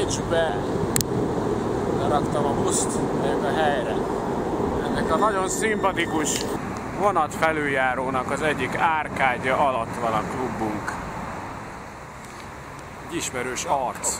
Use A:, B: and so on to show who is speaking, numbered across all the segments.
A: Pécsbe raktam a buszt, megyek a helyre. Ennek a nagyon szimpatikus vonat felüljárónak az egyik árkádja alatt van a klubunk. Egy ismerős arc.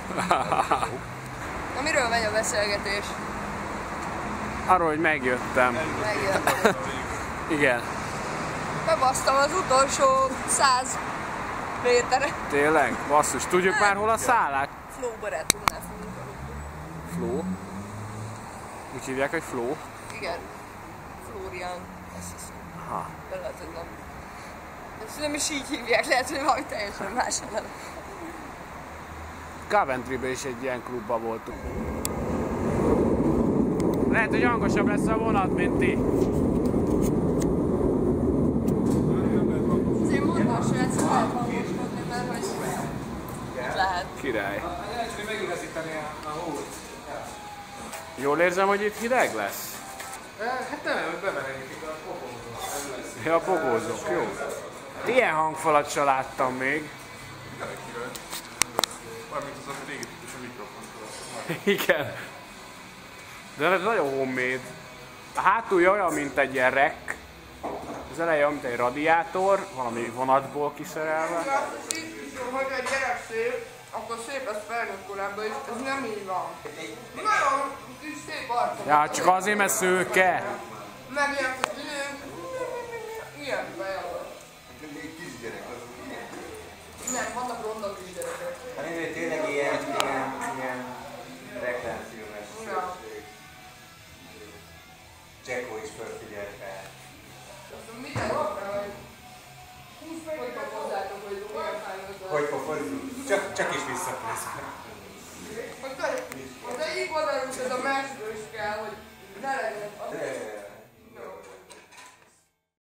B: Na, miről megy a beszélgetés?
A: Arról, hogy megjöttem.
B: Megjöttem.
A: Igen.
B: Bebasztam az utolsó 100 méterre.
A: Tényleg? Basszus, tudjuk már hol a szállák?
B: Flow barátunknál fogunk aludni.
A: Flow? Úgy hívják, hogy Flow?
B: Igen. Florian. Azt hiszem.
A: Aha.
B: De lehet, hogy nem. De nem is így hívják, lehet, hogy valami teljesen más nem.
A: Coventryben is egy ilyen klubban voltunk. Lehet, hogy hangosabb lesz a vonat, mint ti.
B: Azért mondom, hogy lehet hangoskodni, mert hogy itt lehet.
A: Király.
C: Lehet, hogy megigazítani a hót.
A: Jól érzem, hogy itt hideg lesz?
C: Hát nem, hogy bemelegítik a pogózót.
A: Ja, a pogózók, jó. Ilyen hangfalat se láttam még.
C: Valamint az a régi típusú mikrofon.
A: Igen. De ez nagyon homemade. A hátulja olyan, mint egy ilyen rack. Az eleje olyan, mint egy radiátor, valami vonatból kiszerelve.
B: Hogyha egy gyerek szép, akkor szép lesz felnőtt korában is, ez nem így van. Nagyon kis szép arcom.
A: Ja, csak azért, mert szőke.
B: Meg ilyen fejem van.
D: Kisgyerek az ilyen.
B: Nem, vannak ronda kisgyerekek.
D: Hát én tényleg ilyen reklámfilmes szövetség. Jacko is felfigyelt rá.
B: Mit elmondtam, hogy 20 hogy hozzátok, hogy olyan felnőtt.
D: Hogy pofozzunk? Csak is visszapnéz.
B: Az egyik oldalról ez a másról is kell, hogy ne legyen.